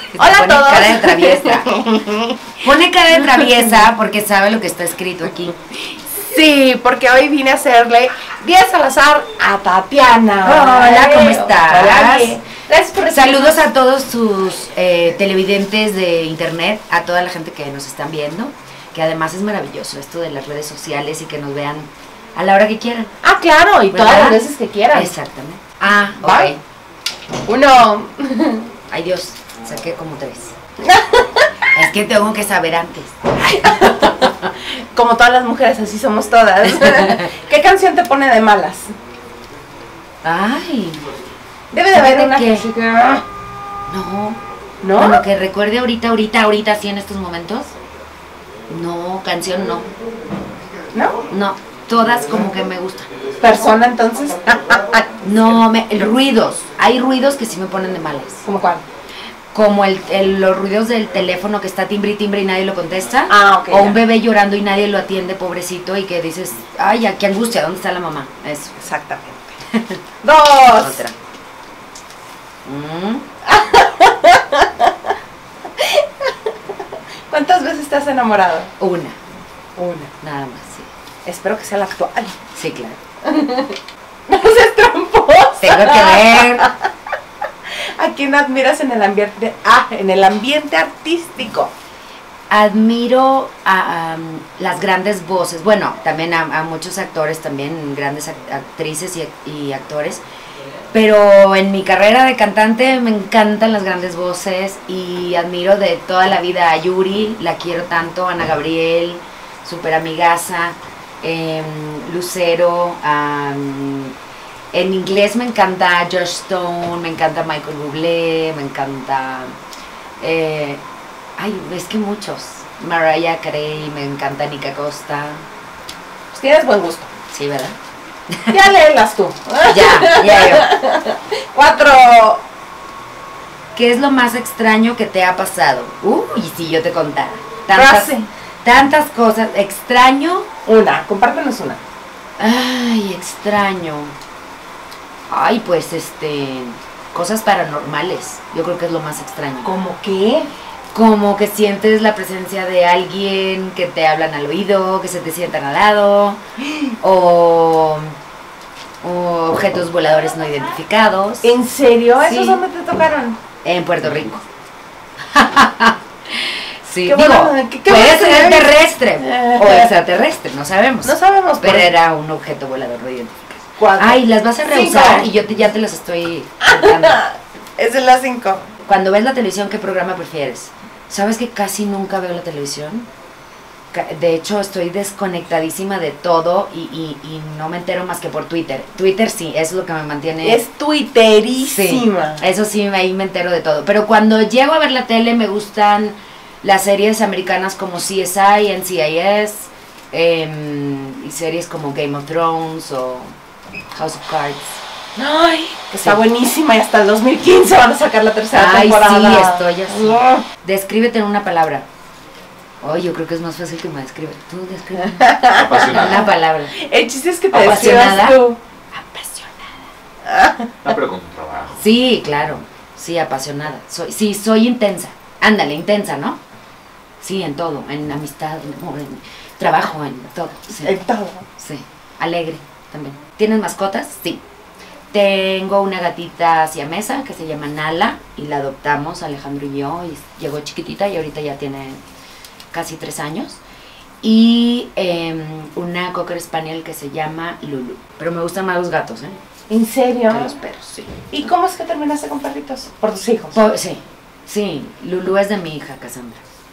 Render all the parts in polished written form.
Hola a Pone todos. cara de traviesa. Pone cara de traviesa porque sabe lo que está escrito aquí. Sí, porque hoy vine a hacerle 10 al azar a Tatiana. Hola, ¿cómo estás? Hola, bien. Gracias por Saludos a todos sus televidentes de internet, a toda la gente que nos están viendo, que además es maravilloso esto de las redes sociales y que nos vean a la hora que quieran. Ah, claro, y ¿Verdad? todas las veces que quieran. Exactamente. Ah, ¿Va? ok. Uno. Ay Dios, saqué como 3. Es que tengo que saber antes. Como todas las mujeres, así somos todas. ¿Qué canción te pone de malas? Ay, Debe de haber ¿Sabe una qué? que sí que... no. ¿No? Bueno, que recuerde ahorita, así en estos momentos. No, canción no. ¿No? No, todas como que me gustan. ¿Persona entonces? No, ruidos. Hay ruidos que sí me ponen de malas. ¿Cómo cuál? Como los ruidos del teléfono que está timbre y timbre y nadie lo contesta. Ah, ok, O un ya. bebé llorando y nadie lo atiende, pobrecito, y que dices, ay, qué angustia, ¿dónde está la mamá? Eso. Exactamente. Dos. Otra. ¿Cuántas veces te has enamorado? Una, Una. nada más, sí. Espero que sea la actual. Sí, claro. No seas tramposa. Tengo que ver. ¿A quién admiras en el ambiente? En el ambiente artístico. Admiro a las grandes voces, bueno, también a muchos actores, también grandes actrices y actores, pero en mi carrera de cantante me encantan las grandes voces y admiro de toda la vida a Yuri, la quiero tanto, Ana Gabriel, súper amigaza, Lucero, en inglés me encanta Josh Stone, me encanta Michael Bublé, me encanta... ay, es que muchos. Mariah Carey, me encanta Nika Costa. Pues tienes buen gusto. Sí, ¿verdad? Ya léelas tú. Ya yo. 4. ¿Qué es lo más extraño que te ha pasado? Y si yo te contara. Frase. Tantas cosas. Extraño. Una. Compártenos una. Ay, extraño. Ay, pues cosas paranormales. Yo creo que es lo más extraño. ¿Cómo qué? Como que sientes la presencia de alguien, que te hablan al oído, que se te sientan al lado, o objetos voladores no identificados. ¿En serio? Sí. ¿Esos dónde te tocaron? En Puerto Rico. Sí, Qué digo, bueno, qué puede bueno ser que me terrestre o extraterrestre, no sabemos. No sabemos. Pero pues. era un objeto volador no identificado. 4. Ay, las vas a rehusar 5. y yo ya te las estoy contando. Esa es la 5. Cuando ves la televisión, ¿qué programa prefieres? ¿Sabes que casi nunca veo la televisión? De hecho, estoy desconectadísima de todo y no me entero más que por Twitter. Twitter sí, eso es lo que me mantiene... Es twitterísima. Sí, eso sí, ahí me entero de todo. Pero cuando llego a ver la tele me gustan las series americanas como CSI, NCIS, y series como Game of Thrones o House of Cards. Ay, que está Sí. buenísima y hasta el 2015 van a sacar la tercera Ay, temporada. sí, estoy así. No. Descríbete en una palabra. Ay, yo creo que es más fácil que me describe. Tú describe Apasionada. una palabra. El chiste es que te Apasionada. describas tú. Apasionada. No, pero con tu trabajo. Sí, claro. Sí, apasionada. Soy intensa. Ándale, intensa, ¿no? Sí, en todo. En amistad, en trabajo, en todo. Sí. En todo. Sí. Alegre también. ¿Tienes mascotas? Sí. Tengo una gatita siamesa que se llama Nala y la adoptamos Alejandro y yo y llegó chiquitita y ahorita ya tiene casi 3 años. Y una Cocker Spaniel que se llama Lulu. Pero me gustan más los gatos, ¿eh? ¿En serio? Que los perros, sí. ¿Y cómo es que terminaste con perritos? Por tus hijos. Sí, Lulu es de mi hija, Cassandra.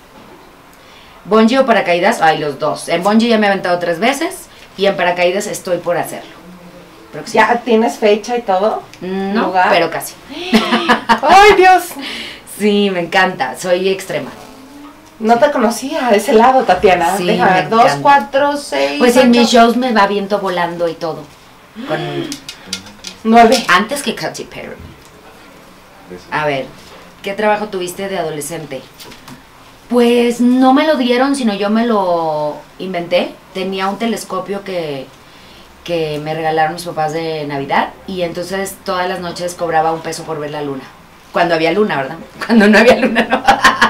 Bungee o paracaídas, ay, los dos. En bungee ya me he aventado 3 veces y en paracaídas estoy por hacerlo. Próximo. ¿Ya tienes fecha y todo? No, ¿Lugar? pero casi. ¡Ay, Dios! Sí, me encanta, soy extrema. No te conocía de ese lado, Tatiana. Sí, Deja me ver, 2, encanta. 4, 6. Pues en mis shows me va viento volando y todo. Con 9. antes que Katy Perry. A ver, ¿qué trabajo tuviste de adolescente? Pues no me lo dieron, sino yo me lo inventé. Tenía un telescopio que me regalaron mis papás de Navidad y entonces todas las noches cobraba $1 por ver la luna. Cuando había luna, ¿verdad? Cuando no había luna, no.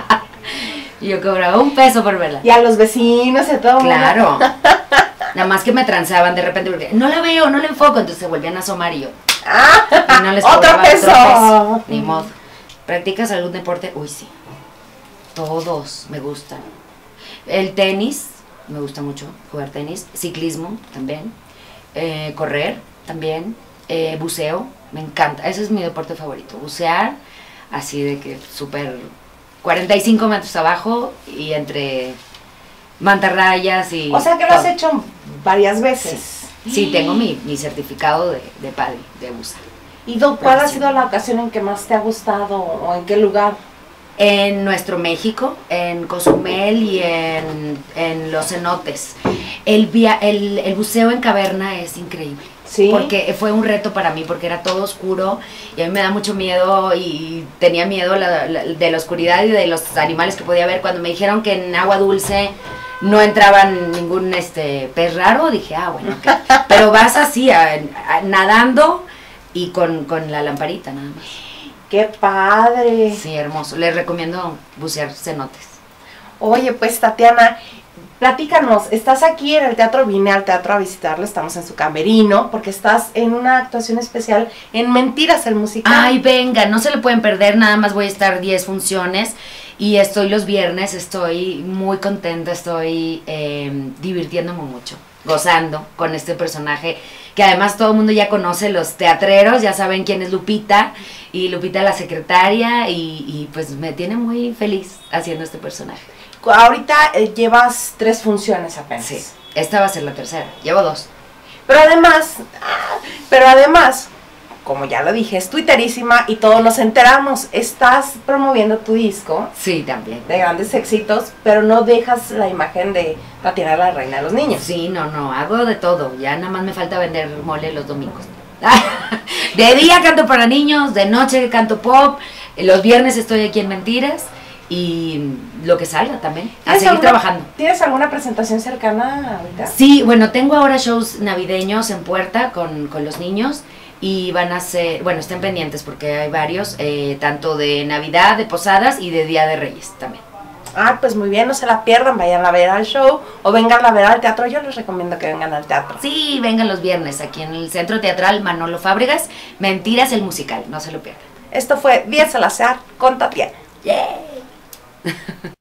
Y yo cobraba $1 por verla. Y a los vecinos y a todo. Claro. Nada más que me transaban de repente porque no la veo, no la enfoco, entonces se volvían a asomar y yo. Y no les ¡Otro cobraba peso! Ni modo. ¿Practicas algún deporte? Uy, sí. Todos me gustan. El tenis, me gusta mucho jugar tenis. Ciclismo también. Correr también. Buceo, me encanta. Ese es mi deporte favorito. Bucear, así de que súper 45 metros abajo y entre mantarrayas y... O sea que lo has hecho varias veces. Sí, tengo mi certificado de PADI, de buza. ¿Y cuál ha sido la ocasión en que más te ha gustado o en qué lugar? En nuestro México, en Cozumel y en los cenotes. El buceo en caverna es increíble. Sí. Porque fue un reto para mí, porque era todo oscuro y a mí me da mucho miedo y tenía miedo de la oscuridad y de los animales que podía ver. Cuando me dijeron que en agua dulce no entraban ningún pez raro, dije, bueno, okay. Pero vas así, nadando y con la lamparita nada más. ¡Qué padre! Sí, hermoso. Les recomiendo bucear cenotes. Oye, pues Tatiana, platícanos, estás aquí en el teatro, vine al teatro a visitarlo, estamos en su camerino, porque estás en una actuación especial en Mentiras, el musical. Ay, venga, no se lo pueden perder, nada más voy a estar 10 funciones y estoy los viernes, estoy muy contenta, estoy divirtiéndome mucho, gozando con este personaje, que además todo el mundo ya conoce, los teatreros ya saben quién es Lupita, y Lupita la secretaria, y pues me tiene muy feliz haciendo este personaje. Ahorita llevas 3 funciones apenas. Sí, esta va a ser la tercera, llevo 2. Pero además, como ya lo dije, es twitterísima y todos nos enteramos, estás promoviendo tu disco. Sí, también. De grandes éxitos, pero no dejas la imagen de Tatiana, la reina de los niños. Sí, no, hago de todo, ya nada más me falta vender mole los domingos. De día canto para niños, de noche canto pop, los viernes estoy aquí en Mentiras. Y lo que salga también, a seguir trabajando. ¿Tienes alguna presentación cercana ahorita? Sí, bueno, tengo ahora shows navideños en puerta con los niños y van a ser, bueno, estén pendientes porque hay varios, tanto de Navidad, de Posadas y de Día de Reyes también. Pues muy bien, no se la pierdan, vayan a ver al show o vengan a ver al teatro. Yo les recomiendo que vengan al teatro. Sí, vengan los viernes aquí en el Centro Teatral Manolo Fábregas, Mentiras el musical, no se lo pierdan. Esto fue Díaz Salazar con Tatiana. ¡Yay!